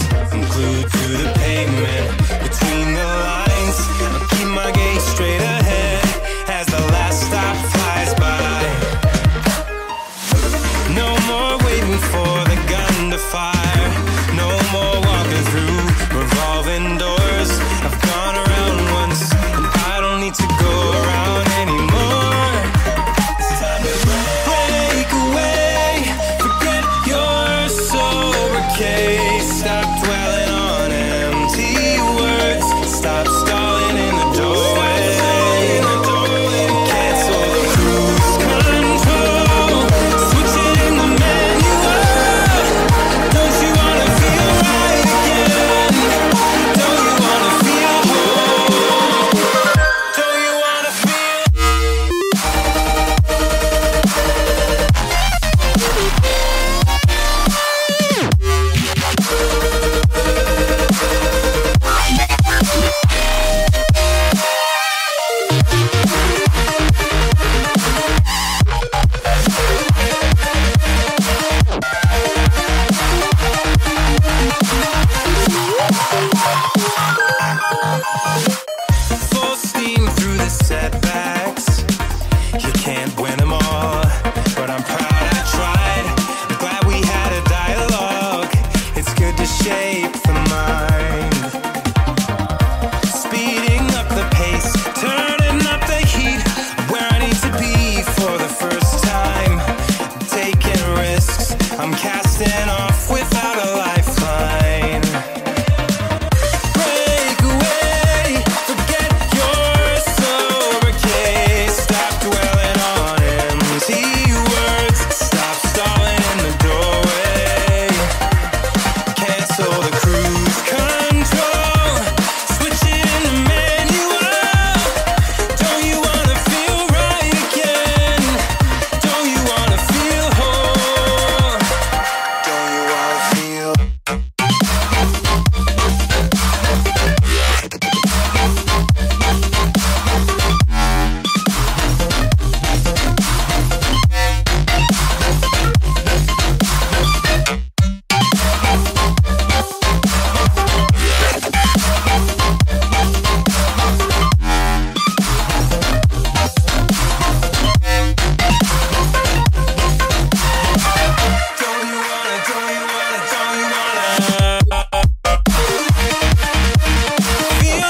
I'm glued to the pavement between the lines. I'll keep my gaze straight ahead as the last stop flies by. No more waiting for the gun to fire. No more walking through revolving doors. I've gone around once and I don't need to go around anymore. It's time to break away. Forget your sober case. Stop dwelling on empty words. Stop stalling in the doorway. Cancel the cruise control. Switch it in the manual. Don't you wanna feel right again? Don't you wanna feel whole? Don't you wanna feel? Full steam through the setbacks. You can't win them all, but I'm proud I tried. I'm glad we had a dialogue. It's good to shape the mind. Speeding up the pace, turning up the heat. Where I need to be for the first time. Taking risks, I'm casting off without a lifeline. Break away, forget your sober case. Stop dwelling on empty words. Stop stalling in the doorway. Cancel the cruise control. Switch it in the manual. Don't you wanna feel right again? Don't you wanna feel whole? Don't you wanna feel? Don't you wanna, don't you wanna, don't you wanna feel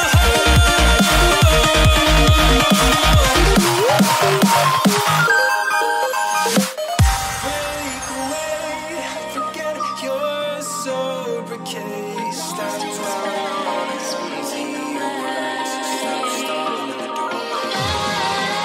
Break away, forget your sober case. Stop dwelling on empty words. Stop stalling in the doorway.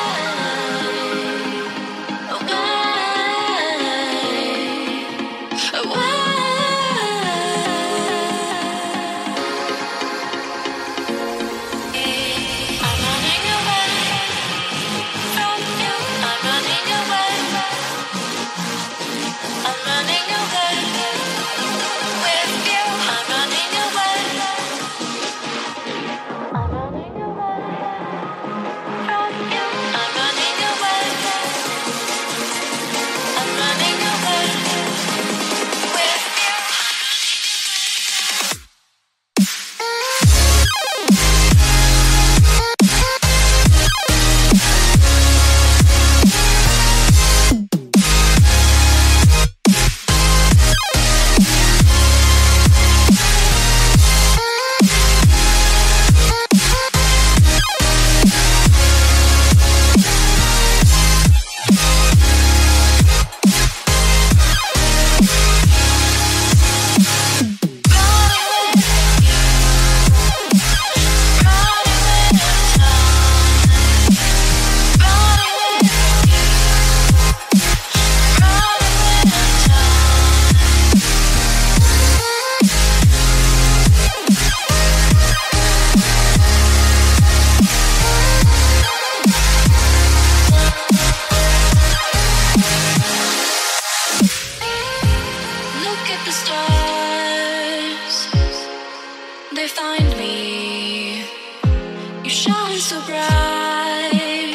so bright,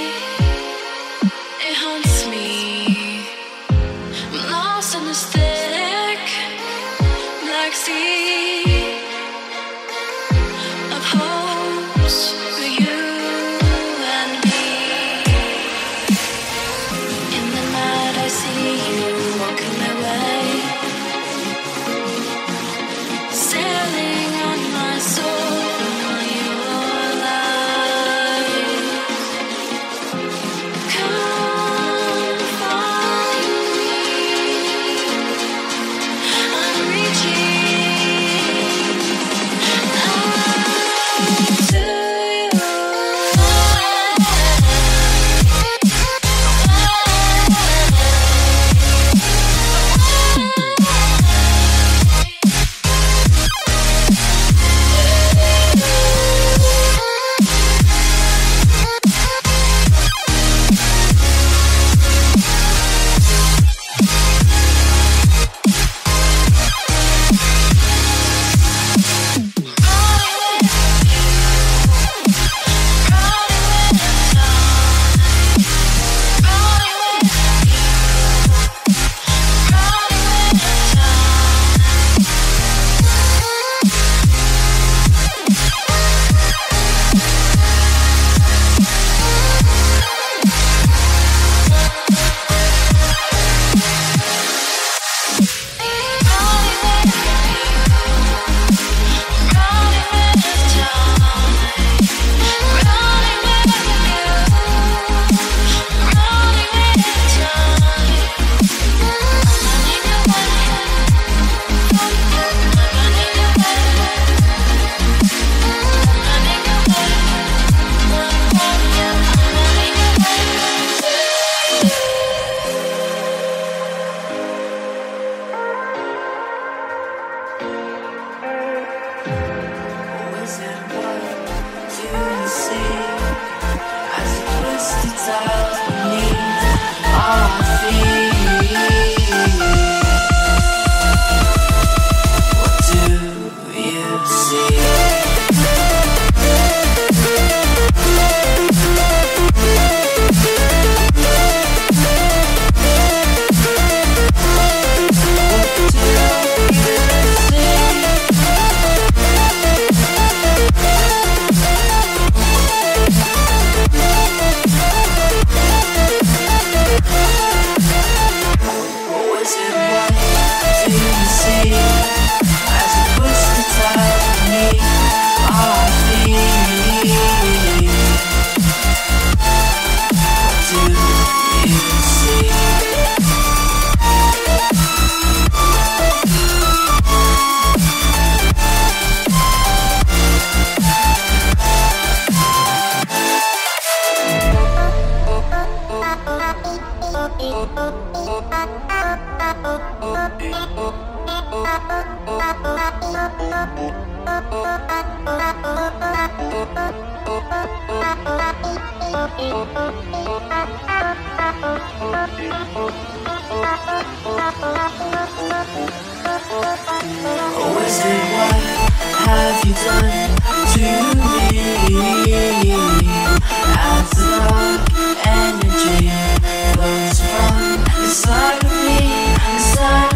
it haunts me. I'm lost in this thick black sea. to tell me how I feel. What do you see? Have you done to me? As the dark energy flows from inside of me, inside